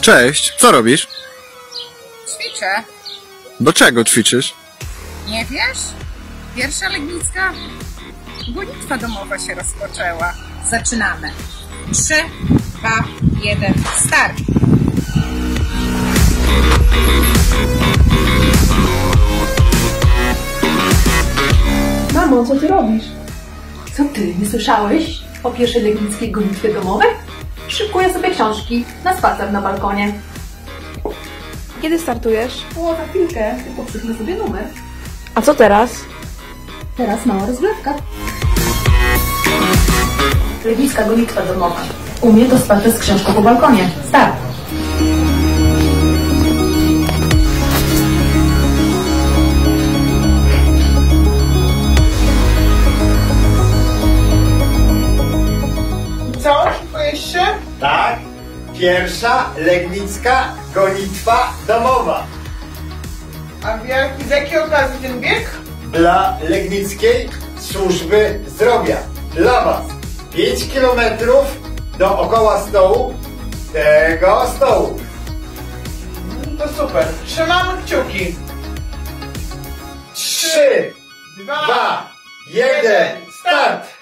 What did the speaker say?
Cześć, co robisz? Ćwiczę. Do czego ćwiczysz? Nie wiesz? Pierwsza legnicka gonitwa domowa się rozpoczęła. Zaczynamy. 3, 2, 1, start! Mamo, co ty robisz? Co ty, nie słyszałeś o pierwszej legnickiej gonitwie domowej? Szykuję sobie książki na spacer na balkonie. Kiedy startujesz? O, za chwilkę, tylko przypnę sobie numer. A co teraz? Teraz mała rozgrywka. Legnicka gonitwa domowa. U mnie to spacer z książką po balkonie. Start! Co? Szykujesz się? Tak, pierwsza legnicka gonitwa domowa. A z jakiej okazji ten bieg? Dla Legnickiej Służby Zdrowia. Dla Was 5 kilometrów dookoła stołu, tego stołu. To super. Trzymamy kciuki. 3, 2, 1, start!